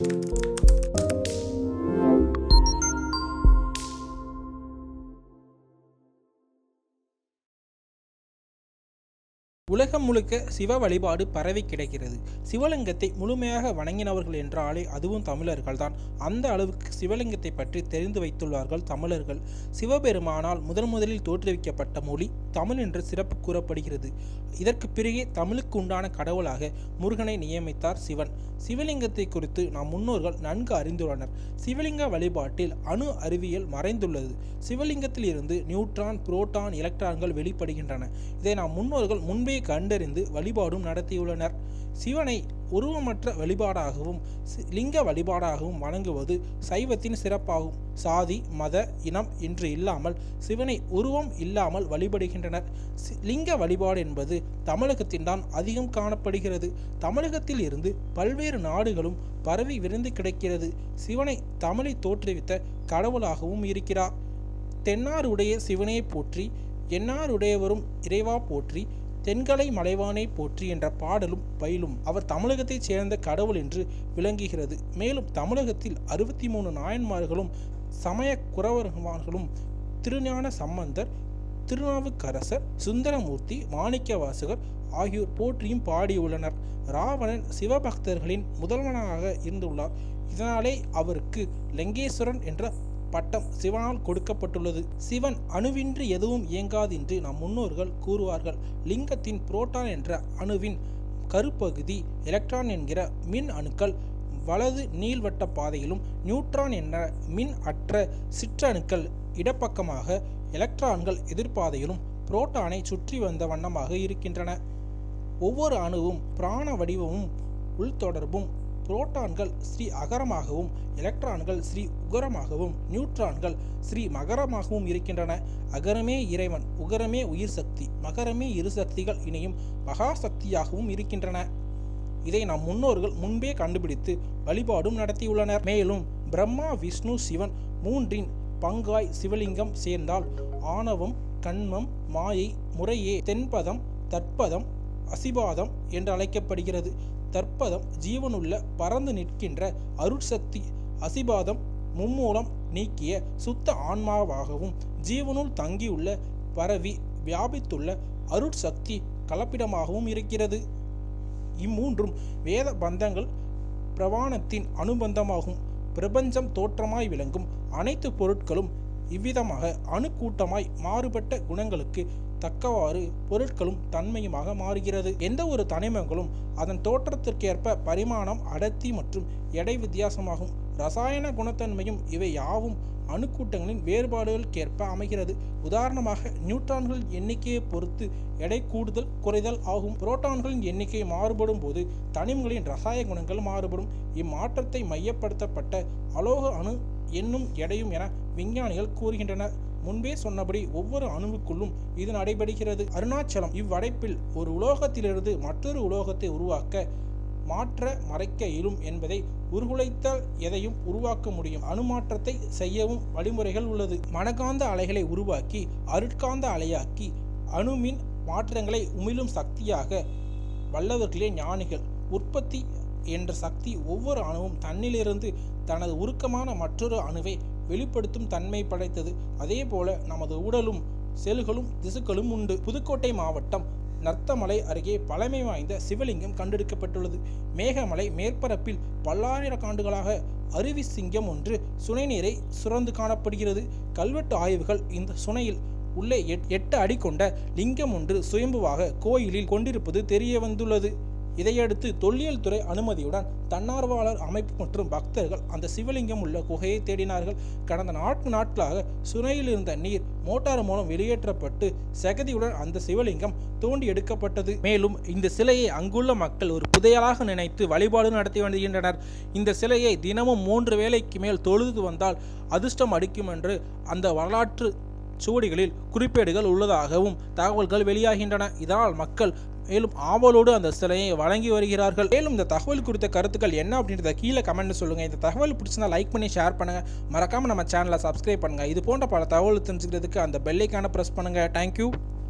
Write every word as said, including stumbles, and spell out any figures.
உலகம் முழுக்க சிவ வழிபாடு பரவி கிடக்கிறது. சிவலிங்கத்தை முழுமையாக வணங்கினவர்கள் என்றாலே அதுவும் தமிழர்கள்தான். அந்த அளவுக்கு சிவலிங்கத்தை பற்றி தெரிந்து வைத்துள்ளார்கள் தமிழர்கள். சிவபெருமானால் முதன் முதலில் தோற்றுவிக்கப்பட்ட மொழி தமிழ் என்று சிறப்பு கூறப்படுகிறது. இதற்கு பிறகே தமிழுக்கு உண்டான கடவுளாக முருகனை நியமித்தார் சிவன். சிவலிங்கத்தை குறித்து நம் முன்னோர்கள் நன்கு அறிந்துள்ளனர். சிவலிங்க வழிபாட்டில் அணு அறிவியல் மறைந்துள்ளது. சிவலிங்கத்தில் இருந்து நியூட்ரான், புரோட்டான், எலக்ட்ரான்கள் வெளிப்படுகின்றன. இதை நம் முன்னோர்கள் முன்பே கண்டறிந்து வழிபாடும் நடத்தியுள்ளனர். சிவனை உருவமற்ற வழிபாடாகவும் லிங்க வழிபாடாகவும் வணங்குவது சைவத்தின் சிறப்பாகும். சாதி, மத, இனம் என்று இல்லாமல் சிவனை உருவம் இல்லாமல் வழிபடுகின்றனர். லிங்க வழிபாடு என்பது தமிழகத்தின் தான் அதிகம் காணப்படுகிறது. தமிழகத்தில் இருந்து பல்வேறு நாடுகளும் பரவி விரிந்து கிடக்கிறது. சிவனை தமிழை தோற்றுவித்த கடவுளாகவும் இருக்கிறார். தென்னாருடைய சிவனை போற்றி, என்னாருடையவரும் இறைவா போற்றி, தென்கலை மலைவானை போற்றி என்ற பாடலும் பயிலும் அவர் தமிழகத்தைச் சேர்ந்த கடவுள் என்று விளங்குகிறது. மேலும் தமிழகத்தில் அறுபத்தி மூணு நாயன்மார்களும் சமய குறவர்களும் திருஞான சம்பந்தர், திருநாவுக்கரசர், சுந்தரமூர்த்தி, மாணிக்கவாசகர் ஆகியோர் போற்றியும் பாடியுள்ளனர். ராவணன் சிவபக்தர்களின் முதல்வனாக இருந்துள்ளார். இதனாலே அவருக்கு லிங்கேஸ்வரன் என்ற பட்டம் சிவனால் கொடுக்கப்பட்டுள்ளது. சிவன் அணுவின்றி எதுவும் இயங்காது என்று நம் முன்னோர்கள் கூறுவார்கள். லிங்கத்தின் புரோட்டான் என்ற அணுவின் கருப்பகுதி எலக்ட்ரான் என்கிற மின் அணுக்கள் வலது நீள்வட்ட பாதையிலும், நியூட்ரான் என்ற மின் அற்ற சிற்றணுக்கள் இடப்பக்கமாக, எலக்ட்ரான்கள் எதிர்பாதையிலும் புரோட்டானை சுற்றி வந்த வண்ணமாக இருக்கின்றன. ஒவ்வொரு அணுவும் பிராண வடிவமும் உள்தொடர்பும். புரோட்டான்கள் ஸ்ரீ அகரமாகவும், எலக்ட்ரான்கள் ஸ்ரீ உகரமாகவும், நியூட்ரான்கள் ஸ்ரீ மகரமாகவும் இருக்கின்றன. அகரமே இறைவன், உகரமே உயிர் சக்தி, மகரமே இரு சக்திகள் இணையும் மகாசக்தியாகவும் இருக்கின்றன. இதை நம் முன்னோர்கள் முன்பே கண்டுபிடித்து வழிபாடும் நடத்தியுள்ளனர். மேலும் பிரம்மா, விஷ்ணு, சிவன் மூன்றின் பங்காய் சிவலிங்கம் சேர்ந்தால் ஆணவம், கண்மம், மாயை முறையே தென்பதம், தற்பதம், அசிபாதம் என்று அழைக்கப்படுகிறது. தற்பதம் ஜீவனுள்ள பறந்து நிற்கின்ற அருட்சக்தி, அசிபாதம் மும்மூலம் நீக்கிய சுத்த ஆன்மாவாகவும், ஜீவனுள் தங்கியுள்ள பரவி வியாபித்துள்ள அருட்சக்தி கலப்பிடமாகவும் இருக்கிறது. இம்மூன்றும் வேத பந்தங்கள் பிரவாணத்தின் அனுபந்தமாகும். பிரபஞ்சம் தோற்றமாய் விளங்கும் அனைத்து பொருட்களும் இவ்விதமாக அணுக்கூட்டமாய் மாறுபட்ட குணங்களுக்கு தக்கவாறு பொருட்களும் தன்மையுமாக மாறுகிறது. எந்த ஒரு தனிமங்களும் அதன் தோற்றத்திற்கேற்ப பரிமாணம், அடர்த்தி மற்றும் எடை வித்தியாசமாகும். ரசாயன குணத்தன்மையும் இவை யாவும் அணுக்கூட்டங்களின் வேறுபாடுகளுக்கேற்ப அமைகிறது. உதாரணமாக நியூட்ரான்களின் எண்ணிக்கையை பொறுத்து எடை கூடுதல் குறைதல் ஆகும். புரோட்டான்களின் எண்ணிக்கை மாறுபடும் போது தனிமங்களின் ரசாயன குணங்கள் மாறுபடும். இம்மாற்றத்தை மையப்படுத்தப்பட்ட அலோக அணு என்னும் எடையும் என விஞ்ஞானிகள் கூறுகின்றனர். முன்பே சொன்னபடி ஒவ்வொரு அணுவுக்குள்ளும் இது நடைபெறுகிறது. அருணாச்சலம் இவ்வடைப்பில் ஒரு உலோகத்திலிருந்து மற்றொரு உலோகத்தை உருவாக்க மாற்ற மறைக்க இயலும் என்பதை உருகுலைத்தால் எதையும் உருவாக்க முடியும். அணுமாற்றத்தை செய்யவும் வழிமுறைகள் உள்ளது. மனகாந்த அலைகளை உருவாக்கி அருட்காந்த அலையாக்கி அணுமின் மாற்றங்களை உமிழும் சக்தியாக வல்லவர்களே ஞானிகள். உற்பத்தி என்ற சக்தி ஒவ்வொரு அணுவும் தன்னிலிருந்து தனது உருக்கமான மற்றொரு அணுவை வெளிப்படுத்தும் தன்மை படைத்தது. அதே போல நமது உடலும் செல்களும் திசுக்களும் உண்டு. புதுக்கோட்டை மாவட்டம் நர்த்தமலை அருகே பழமை வாய்ந்த சிவலிங்கம் கண்டெடுக்கப்பட்டுள்ளது. மேகமலை மேற்பரப்பில் பல்லாயிரக்காண்டுகளாக அருவி சிங்கம் ஒன்று சுனை நீரை சுரந்து காணப்படுகிறது. கல்வெட்டு ஆய்வுகள் இந்த சுனையில் உள்ளே எட்டு அடி கொண்ட லிங்கம் ஒன்று சுயம்புவாக கோயிலில் கொண்டிருப்பது தெரிய வந்துள்ளது. இதையடுத்து தொல்லியல் துறை அனுமதியுடன் தன்னார்வலர் அமைப்பு மற்றும் பக்தர்கள் அந்த சிவலிங்கம் உள்ள குகையை தேடினார்கள். கடந்த நான்கு நாட்களாக சுனையில் இருந்த நீர் மோட்டார் மூலம் வெளியேற்றப்பட்டு சகதியுடன் அந்த சிவலிங்கம் தோண்டி எடுக்கப்பட்டது. மேலும் இந்த சிலையை அங்குள்ள மக்கள் ஒரு புதையலாக நினைத்து வழிபாடு நடத்தி வருகின்றனர். இந்த சிலையை தினமும் மூன்று வேளைக்கு மேல் தொழுது வந்தால் அதிர்ஷ்டம் அடிக்கும் என்று அந்த வரலாற்று சுவடிகளில் குறிப்பேடுகள் உள்ளதாகவும் தகவல்கள் வெளியாகின்றன. இதனால் மக்கள் மேலும் ஆவலோடு அந்த சிலையை வழங்கி வருகிறார்கள். மேலும் இந்த தகவல் குறித்த கருத்துக்கள் என்ன அப்படின்றத கீழே கமெண்ட் சொல்லுங்கள். இந்த தகவல் பிடிச்சிருந்தா லைக் பண்ணி ஷேர் பண்ணுங்கள். மறக்காமல் நம்ம சேனலை சப்ஸ்கிரைப் பண்ணுங்கள். இது போன்ற பல தகவல் தெரிஞ்சுக்கிறதுக்கு அந்த பெல் ஐகானை ப்ரெஸ் பண்ணுங்கள். தேங்க்யூ.